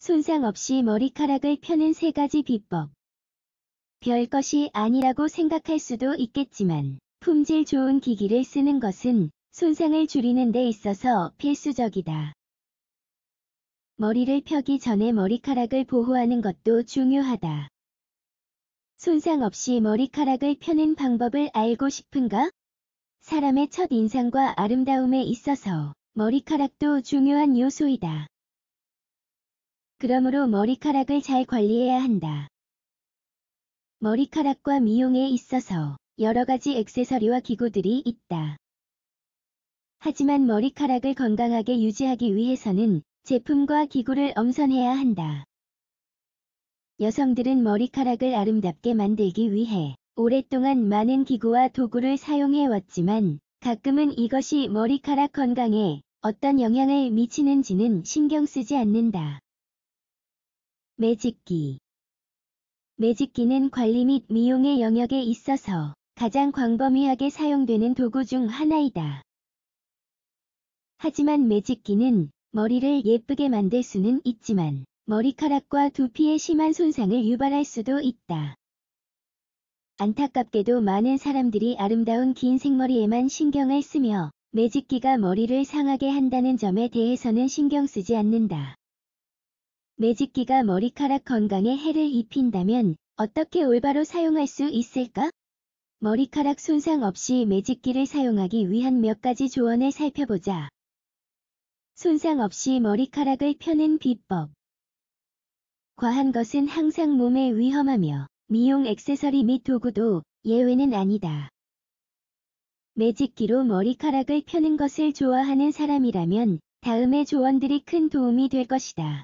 손상 없이 머리카락을 펴는 3가지 비법. 별것이 아니라고 생각할 수도 있겠지만 품질 좋은 기기를 쓰는 것은 손상을 줄이는 데 있어서 필수적이다. 머리를 펴기 전에 머리카락을 보호하는 것도 중요하다. 손상 없이 머리카락을 펴는 방법을 알고 싶은가? 사람의 첫 인상과 아름다움에 있어서 머리카락도 중요한 요소이다. 그러므로 머리카락을 잘 관리해야 한다. 머리카락과 미용에 있어서 여러 가지 액세서리와 기구들이 있다. 하지만 머리카락을 건강하게 유지하기 위해서는 제품과 기구를 엄선해야 한다. 여성들은 머리카락을 아름답게 만들기 위해 오랫동안 많은 기구와 도구를 사용해왔지만 가끔은 이것이 머리카락 건강에 어떤 영향을 미치는지는 신경 쓰지 않는다. 매직기. 매직기는 관리 및 미용의 영역에 있어서 가장 광범위하게 사용되는 도구 중 하나이다. 하지만 매직기는 머리를 예쁘게 만들 수는 있지만 머리카락과 두피에 심한 손상을 유발할 수도 있다. 안타깝게도 많은 사람들이 아름다운 긴 생머리에만 신경을 쓰며 매직기가 머리를 상하게 한다는 점에 대해서는 신경 쓰지 않는다. 매직기가 머리카락 건강에 해를 입힌다면 어떻게 올바로 사용할 수 있을까? 머리카락 손상 없이 매직기를 사용하기 위한 몇 가지 조언을 살펴보자. 손상 없이 머리카락을 펴는 비법. 과한 것은 항상 몸에 위험하며 미용 액세서리 및 도구도 예외는 아니다. 매직기로 머리카락을 펴는 것을 좋아하는 사람이라면 다음의 조언들이 큰 도움이 될 것이다.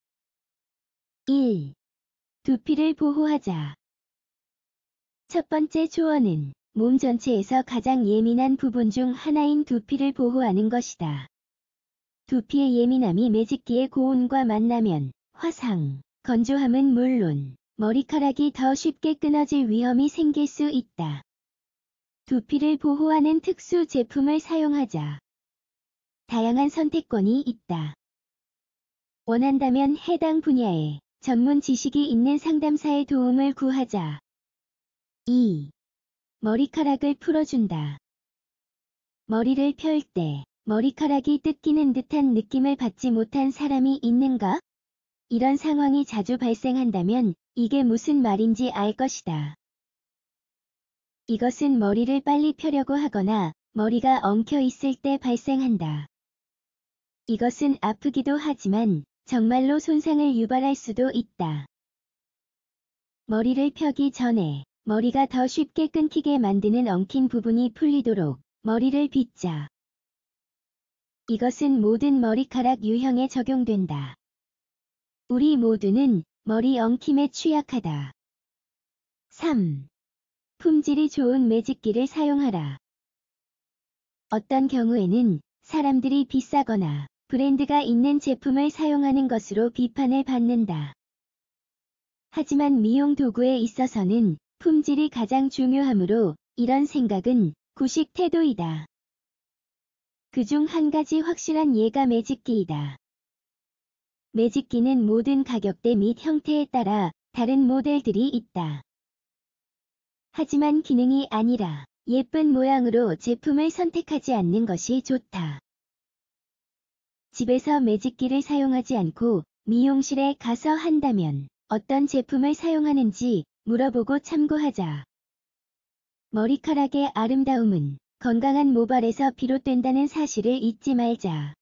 1. 두피를 보호하자. 첫 번째 조언은 몸 전체에서 가장 예민한 부분 중 하나인 두피를 보호하는 것이다. 두피의 예민함이 매직기의 고온과 만나면 화상, 건조함은 물론 머리카락이 더 쉽게 끊어질 위험이 생길 수 있다. 두피를 보호하는 특수 제품을 사용하자. 다양한 선택권이 있다. 원한다면 해당 분야에 전문 지식이 있는 상담사의 도움을 구하자. 2. 머리카락을 풀어준다. 머리를 펼 때 머리카락이 뜯기는 듯한 느낌을 받지 못한 사람이 있는가? 이런 상황이 자주 발생한다면 이게 무슨 말인지 알 것이다. 이것은 머리를 빨리 펴려고 하거나 머리가 엉켜 있을 때 발생한다. 이것은 아프기도 하지만 정말로 손상을 유발할 수도 있다. 머리를 펴기 전에 머리가 더 쉽게 끊기게 만드는 엉킨 부분이 풀리도록 머리를 빗자. 이것은 모든 머리카락 유형에 적용된다. 우리 모두는 머리 엉킴에 취약하다. 3. 품질이 좋은 매직기를 사용하라. 어떤 경우에는 사람들이 비싸거나 브랜드가 있는 제품을 사용하는 것으로 비판을 받는다. 하지만 미용 도구에 있어서는 품질이 가장 중요하므로 이런 생각은 구식 태도이다. 그중 한 가지 확실한 예가 매직기이다. 매직기는 모든 가격대 및 형태에 따라 다른 모델들이 있다. 하지만 기능이 아니라 예쁜 모양으로 제품을 선택하지 않는 것이 좋다. 집에서 매직기를 사용하지 않고 미용실에 가서 한다면 어떤 제품을 사용하는지 물어보고 참고하자. 머리카락의 아름다움은 건강한 모발에서 비롯된다는 사실을 잊지 말자.